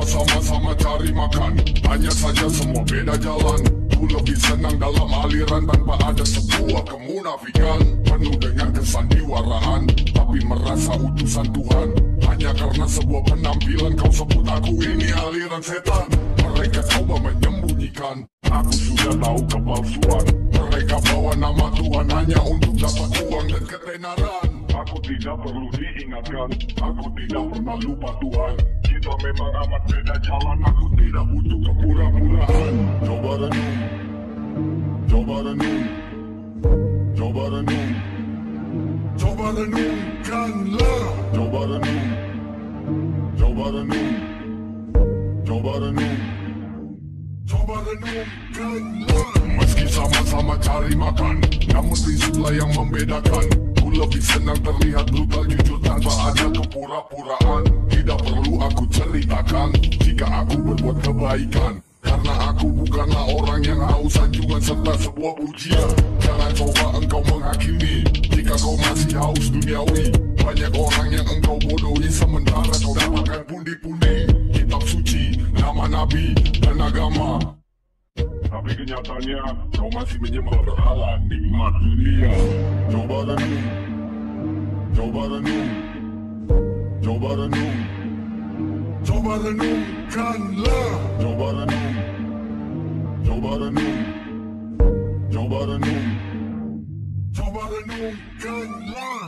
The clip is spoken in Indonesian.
sama-sama cari makan, hanya saja semua beda jalan. Ku lebih senang dalam aliran tanpa ada sebuah kemunafikan, penuh dengan kesandiwaraan, tapi merasa utusan Tuhan. Hanya karena sebuah penampilan kau sebut aku ini aliran setan. Mereka coba menyembunyikan, aku sudah tahu kepalsuan. Mereka bawa nama Tuhan hanya untuk dapat uang dan ketenaran. Aku tidak perlu diingatkan, aku tidak pernah lupa Tuhan. Kita memang amat beda jalan, aku tidak butuh kepura-puraan. Coba renung, coba renung, coba renung, coba renungkanlah. Coba renung, coba renung, coba renung, coba renungkanlah. Meski sama-sama cari makan, namun prinsiplah yang membedakan. Ku lebih senang terlihat brutal jujur tanpa ada kepura-puraan. Tidak perlu aku ceritakan jika aku berbuat kebaikan, karena aku bukanlah orang yang haus sanjungan serta sebuah pujian. Jangan coba engkau menghakimi jika kau masih haus duniawi. Banyak orang yang engkau bodohi sementara kau dapatkan pundi-pundi kitab suci, nama nabi dan agama. Tapi kenyataannya kau masih menyembah berhala nikmat dunia. Coba renung, coba renung, coba renung, coba renungkanlah. Coba renung, coba renung, coba renung, coba renungkanlah.